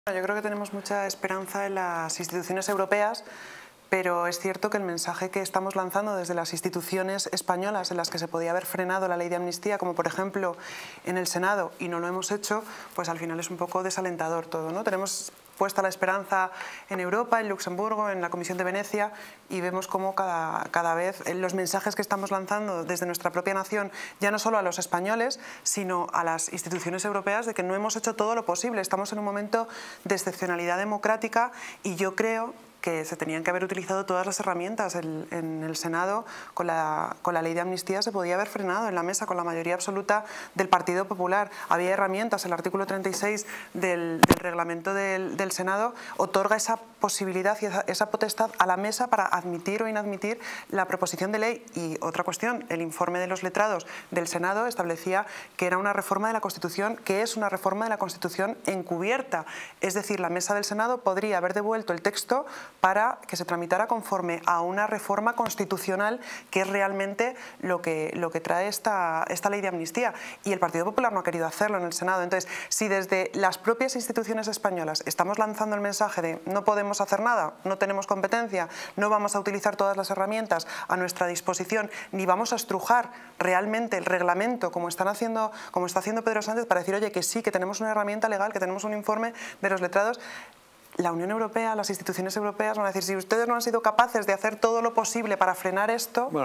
Yo creo que tenemos mucha esperanza en las instituciones europeas, pero es cierto que el mensaje que estamos lanzando desde las instituciones españolas en las que se podía haber frenado la ley de amnistía, como por ejemplo en el Senado, y no lo hemos hecho, pues al final es un poco desalentador todo, ¿no? Tenemos puesta la esperanza en Europa, en Luxemburgo, en la Comisión de Venecia, y vemos cómo cada vez los mensajes que estamos lanzando desde nuestra propia nación, ya no solo a los españoles, sino a las instituciones europeas, de que no hemos hecho todo lo posible. Estamos en un momento de excepcionalidad democrática y yo creo que se tenían que haber utilizado todas las herramientas. En el Senado, con la ley de amnistía, se podía haber frenado en la mesa con la mayoría absoluta del Partido Popular. Había herramientas. El artículo 36 del reglamento del Senado otorga esa posibilidad y esa potestad a la mesa para admitir o inadmitir la proposición de ley. Y otra cuestión, el informe de los letrados del Senado establecía que era una reforma de la Constitución, que es una reforma de la Constitución encubierta. Es decir, la mesa del Senado podría haber devuelto el texto para que se tramitara conforme a una reforma constitucional, que es realmente lo que trae esta ley de amnistía. Y el Partido Popular no ha querido hacerlo en el Senado. Entonces, si desde las propias instituciones españolas estamos lanzando el mensaje de no podemos hacer nada, no tenemos competencia, no vamos a utilizar todas las herramientas a nuestra disposición, ni vamos a estrujar realmente el reglamento como está haciendo Pedro Sánchez para decir, oye, que sí, que tenemos una herramienta legal, que tenemos un informe de los letrados, la Unión Europea, las instituciones europeas van a decir, si ustedes no han sido capaces de hacer todo lo posible para frenar esto...